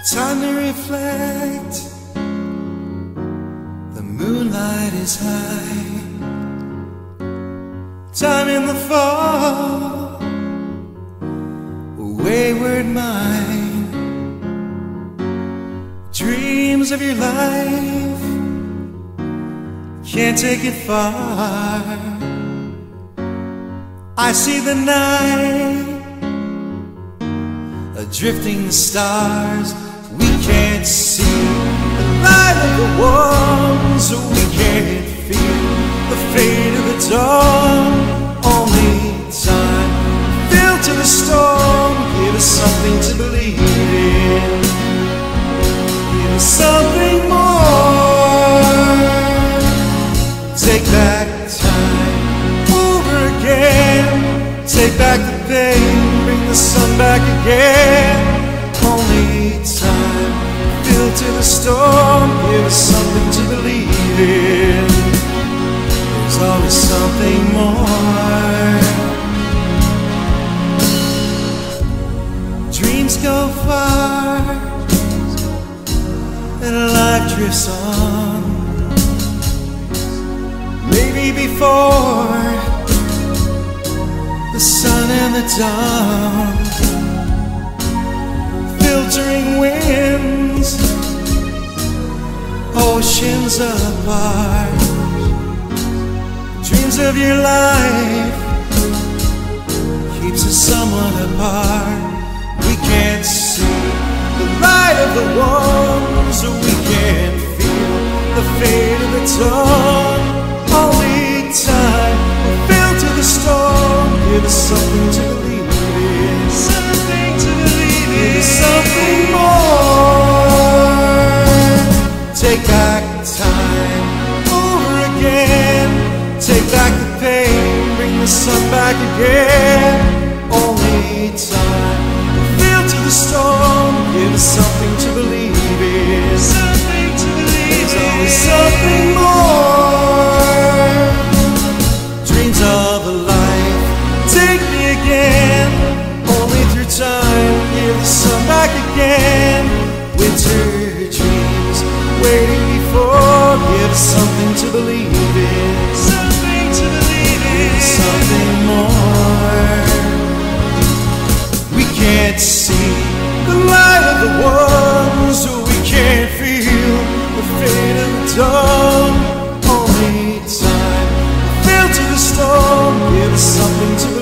Time to reflect. The moonlight is high. Time in the fall. A wayward mind. Dreams of your life. Can't take it far. I see the night, drifting the stars. We can't see the light of the ones. We can't feel the fate of the dawn. Only time filled to the storm. Give us something to believe in. Give us something more. Take back time over again. Take back the pain. Bring the sun back again. Only time filled to the storm. Give us something to believe in. There's always something more. Dreams go far and life drifts on. Maybe before the sun and the dawn. Filtering winds, oceans apart. Dreams of your life keeps us somewhat apart. We can't see the light of the ones. We can't feel the fate of the dawn. Only time will fill to the storm. Give us something to believe in. Something to believe in. Give us something more. Take back time over again. Take back the pain. Bring the sun back again. Only time will fill to the storm. Give us something to believe in. Something to believe in. There's always something more. Dreams of a life. Take me again. Only through time. Give the sun back again. Winter dreams waiting before. Give us something to believe in. Something to believe in. Give us something more. We can't see the light of the ones. We can't feel the fate of the dawn. Only time filled to the storm. Give us something to